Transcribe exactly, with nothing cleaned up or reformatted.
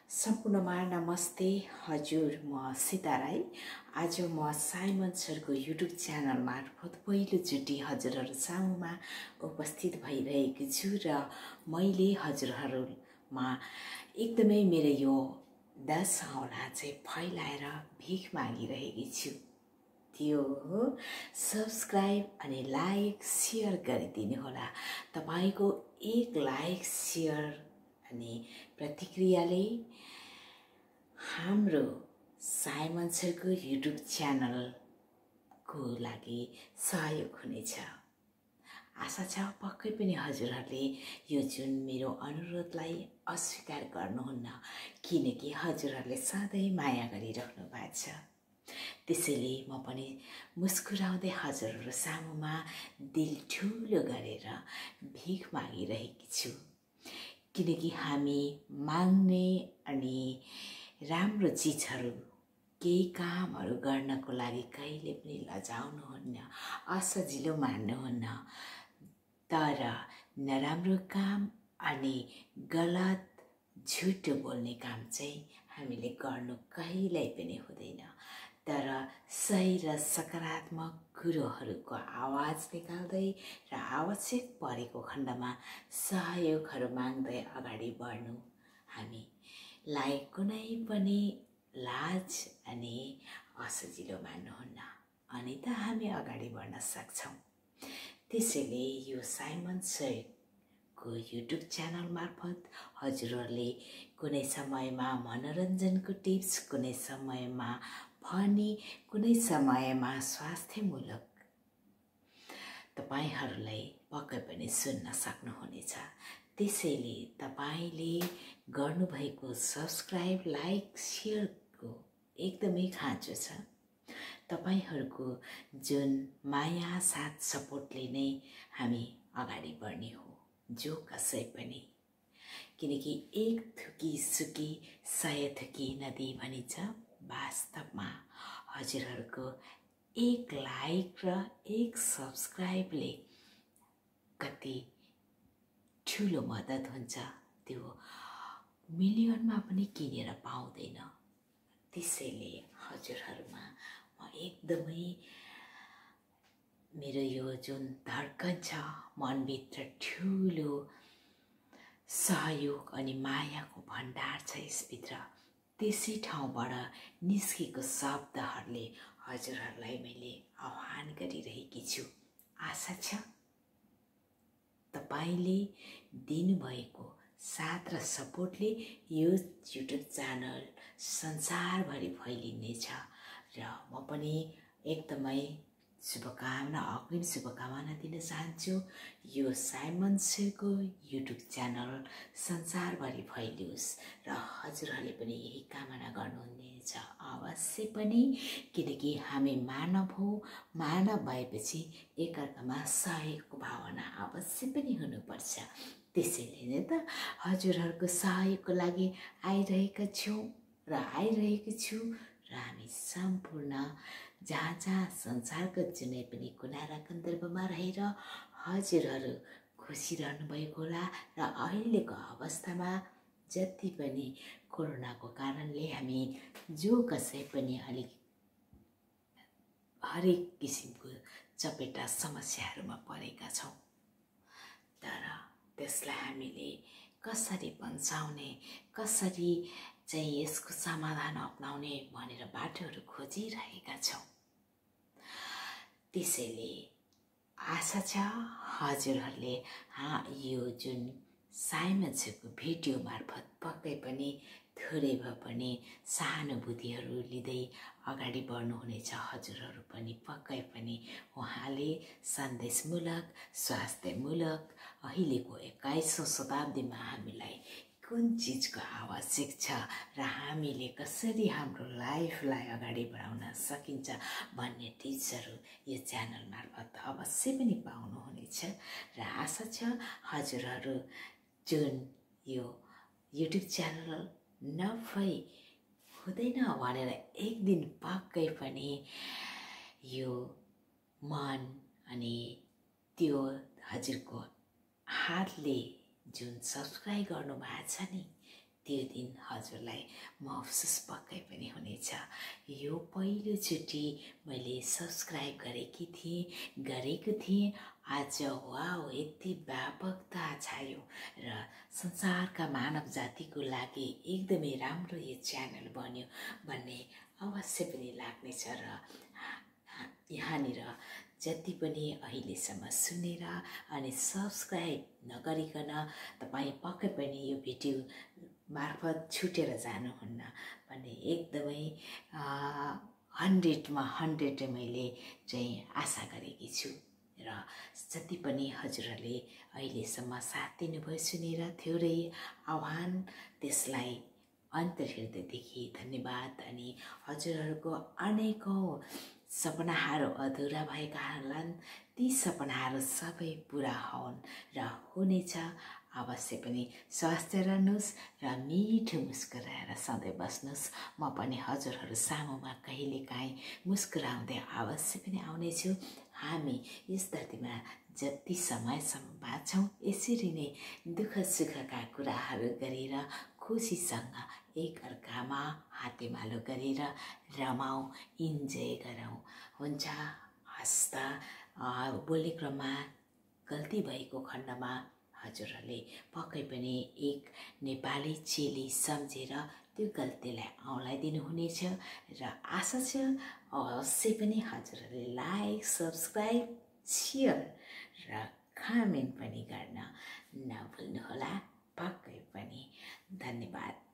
सम्पूर्णमा नमस्ते। हजुर म सीता राई। आज म साइमन सरको युट्युब च्यानल मार्फत पहिलोचोटि हजुरहरू सामुमा उपस्थित भइरहेको छु र मैले हजुरहरूमा एकदमै मेरो यो दस औँला चाहिँ फैलाएर भिख मागिरहेकी छु। त्यो हो सब्सक्राइब अनि लाइक सेयर गरिदिनु होला। तपाईको एक लाइक सेयर अनि प्रतिक्रियाले हाम्रो साइमन सरको युट्युब च्यानलको लागि सहयोग हुनेछ। आशा छ पक्कै पनि हजुरहरूले यो जुन मेरो अनुरोधलाई अस्वीकार गर्नुहुन्न, किनकि हजुरहरूले सधैँ माया गरिराख्नु भएको छ। त्यसैले म पनि मुस्कुराउँदै हजुरहरू सामुमा दिल ठुलो गरेर भिख मागिरहेकी छु, किनकि हामी माग्ने अनि राम्रो चिजहरू केही कामहरू गर्नको लागि कहिले पनि लजाउनुहुन्न, असजिलो मान्नुहुन्न। तर नराम्रो काम अनि गलत झुटो बोल्ने काम चाहिँ हामीले गर्नु कहिल्यै पनि हुँदैन। तर सही र सकारात्मक कुरोहरूको आवाज निकाल्दै र आवश्यक परेको खण्डमा सहयोगहरू माग्दै अगाडि बढ्नु हामीलाई कुनै पनि लाज अनि असजिलो मान्नुहुन्न, अनि त हामी अगाडि बढ्न सक्छौँ। त्यसैले यो साइमन सरको युट्युब च्यानल मार्फत हजुरहरूले कुनै समयमा मनोरञ्जनको टिप्स, कुनै समयमा फनी, कुनै समयमा स्वास्थ्यमूलक तपाईहरूलाई पक्कै पनि सुन्न सक्नुहुनेछ। त्यसैले तपाईले गर्नुभएको सब्सक्राइब, लाइक, सेयरको एकदमै खाँचो छ। तपाईहरूको जुन माया, साथ, सपोर्टले नै हामी अगाडि बढ्ने हो, जो कसै पनि। किनकि एक थुकी सुकी सय थुकी नदी भनिन्छ। वास्तवमा हजुरहरूको एक लाइक र एक सब्सक्राइबले कति ठुलो मद्दत हुन्छ, त्यो मिलियनमा पनि किनेर पाउँदैन। त्यसैले हजुरहरूमा म एकदमै मेरो यो जुन धड्कन छ, मनभित्र ठुलो सहयोग अनि मायाको भण्डार छ यसभित्र। त्यसै ठाउँबाट निस्केको शब्दहरूले हजुरहरूलाई मैले आह्वान गरिरहेकी छु। आशा छ तपाईले दिनुभएको साथ र सपोर्टले यो युट्युब च्यानल संसारभरि फैलिनेछ र म पनि एकदमै शुभकामना अग्रिम शुभकामना दिन चाहन्छु। यो साइमन सरको युट्युब च्यानल संसारभरि फैलियोस् र हजुरहरूले पनि यही कामना गर्नुहुनेछ अवश्य पनि, किनकि हामी मानव हौ। मानव भएपछि एकअर्कामा सहयोगको भावना अवश्य पनि हुनुपर्छ। त्यसैले नै त हजुरहरूको सहयोगको लागि आइरहेका छौँ र आइरहेको छु र हामी सम्पूर्ण जहाँ जहाँ संसारको जुनै पनि कुना र कन्दर्भमा रहेर हजुरहरू खुसी रहनुभएको होला। र अहिलेको अवस्थामा जति पनि कोरोनाको कारणले हामी जो कसै पनि अलिक हरेक किसिमको चपेटा समस्याहरूमा परेका छौँ, तर त्यसलाई हामीले कसरी बन्चाउने, कसरी चाहिँ यसको समाधान अपनाउने भनेर बाटोहरू खोजिरहेका छौँ। त्यसैले आशा छ हजुरहरूले हाँ यो जुन साइमन सरको भिडियो मार्फत पक्कै पनि थोरै भए पनि सहानुभूतिहरू लिँदै अगाडि बढ्नुहुनेछ। हजुरहरू पनि पक्कै पनि उहाँले सन्देशमूलक, स्वास्थ्यमूलक अहिलेको एक्काइसौँ शताब्दीमा हामीलाई कुन चिजको आवश्यक छ र हामीले कसरी हाम्रो लाइफलाई अगाडि बढाउन सकिन्छ भन्ने टिप्सहरू यो च्यानल मार्फत अवश्य पनि पाउनुहुनेछ। र आशा छ हजुरहरू जुन यो युट्युब च्यानल नभई हुँदैन भनेर एक दिन पक्कै पनि यो मन अनि त्यो हजुरको हातले जुन सब्सक्राइब गर्नु भएको छ नि, त्यो दिन हजुरलाई महसुस पक्कै पनि हुनेछ। यो पहिलोचोटि मैले सब्सक्राइब गरेकी थिएँ गरेको थिएँ आज वाउ यति व्यापकता छायो र संसारका मानव जातिको लागि एकदमै राम्रो यो च्यानल बन्यो भन्ने अवश्य पनि लाग्नेछ। र यहाँनिर जति पनि अहिलेसम्म सुनेर अनि सब्सक्राइब नगरिकन तपाईँ पक्कै पनि यो भिडियो मार्फत छुटेर जानुहुन्न भन्ने एकदमै हन्ड्रेडमा हन्ड्रेड मैले चाहिँ आशा गरेकी छु। र जति पनि हजुरहरूले अहिलेसम्म साथ दिनुभयो सुनेर थोरै आह्वान त्यसलाई अन्तर्हृदयदेखि धन्यवाद। अनि हजुरहरूको अनेकौं सपनाहरू अधुरा भएकाहरूलाई ती सपनाहरू सबै पुरा हुन् र हुनेछ। अवश्य पनि स्वास्थ्य रहनुहोस् र मिठो मुस्कुराएर सधैँ बस्नुहोस्। म पनि हजुरहरू सामुमा कहिलेकाहीँ मुस्कुराउँदै अवश्य पनि आउनेछु। हामी यस धरतीमा जति समयसम्म बाँच्छौँ यसरी नै दुःख सुखका कुराहरू गरेर खुसीसँग एक अर्कामा हातेमालो गरेर रमाऊ, इन्जोय गरौँ। हुन्छ, हस्ता बोल्ने क्रममा गल्ती भएको खण्डमा हजुरहरूले पक्कै पनि एक नेपाली चेली सम्झेर त्यो गल्तीलाई औँलाइदिनु हुनेछ र आशा छ अवश्य पनि हजुरहरूले लाइक, सब्सक्राइब, सेयर र कमेन्ट पनि गर्न नभुल्नुहोला। पक्कै पनि धन्यवाद।